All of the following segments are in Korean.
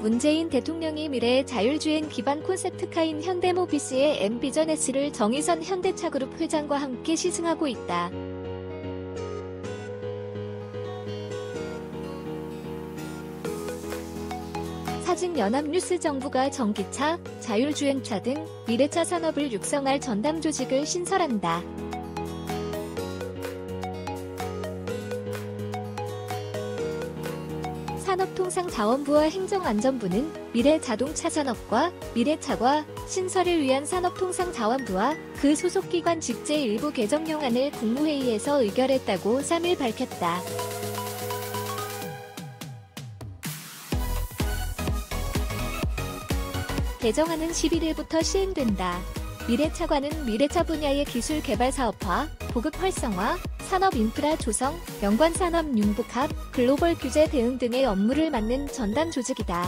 문재인 대통령이 미래의 자율주행 기반 콘셉트카인 현대모비스의 엠비전 S를 정의선 현대차그룹 회장과 함께 시승하고 있다. 사직연합뉴스 정부가 전기차, 자율주행차 등 미래차 산업을 육성할 전담 조직을 신설한다. 산업통상자원부와 행정안전부는 미래자동차 산업과 미래차과 신설을 위한 산업통상자원부와 그 소속기관 직제 일부 개정령안을 국무회의에서 의결했다고 3일 밝혔다. 개정안은 11일부터 시행된다. 미래차관은 미래차 분야의 기술 개발 사업화, 보급 활성화, 산업 인프라 조성, 연관 산업 융복합, 글로벌 규제 대응 등의 업무를 맡는 전담 조직이다.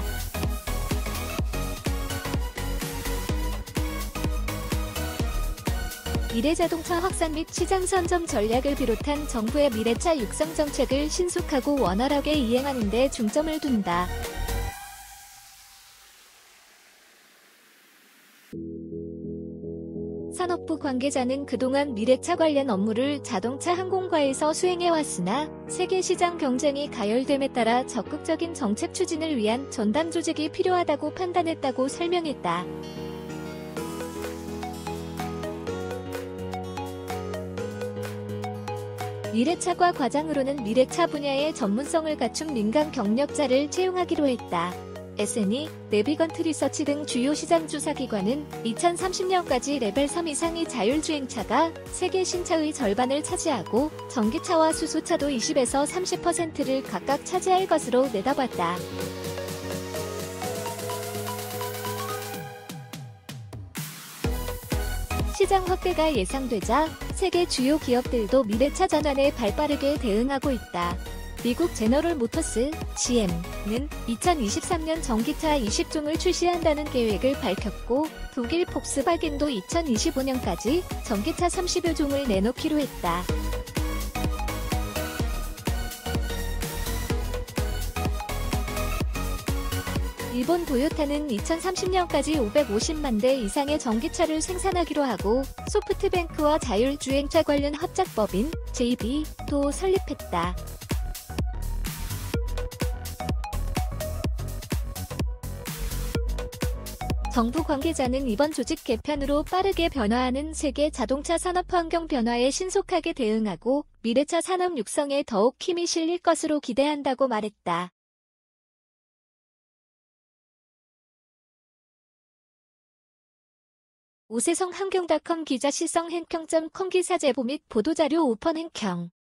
미래자동차 확산 및 시장 선점 전략을 비롯한 정부의 미래차 육성 정책을 신속하고 원활하게 이행하는 데 중점을 둔다. 산업부 관계자는 그동안 미래차 관련 업무를 자동차 항공과에서 수행해왔으나 세계 시장 경쟁이 가열됨에 따라 적극적인 정책 추진을 위한 전담 조직이 필요하다고 판단했다고 설명했다. 미래차과 과장으로는 미래차 분야의 전문성을 갖춘 민간 경력자를 채용하기로 했다. SNE, 내비건트 리서치 등 주요 시장 조사기관은 2030년까지 레벨 3 이상의 자율주행차가 세계 신차의 절반을 차지하고 전기차와 수소차도 20에서 30%를 각각 차지할 것으로 내다봤다. 시장 확대가 예상되자 세계 주요 기업들도 미래차 전환에 발빠르게 대응하고 있다. 미국 제너럴 모터스, GM는 2023년 전기차 20종을 출시한다는 계획을 밝혔고 독일 폭스바겐도 2025년까지 전기차 30여 종을 내놓기로 했다. 일본 도요타는 2030년까지 550만 대 이상의 전기차를 생산하기로 하고 소프트뱅크와 자율주행차 관련 합작법인 JV도 설립했다. 정부 관계자는 이번 조직 개편으로 빠르게 변화하는 세계 자동차 산업 환경 변화에 신속하게 대응하고 미래차 산업 육성에 더욱 힘이 실릴 것으로 기대한다고 말했다. 오세성 한경닷컴 기자 시성 행평.com 기사 제보 및 보도자료 오펀 행평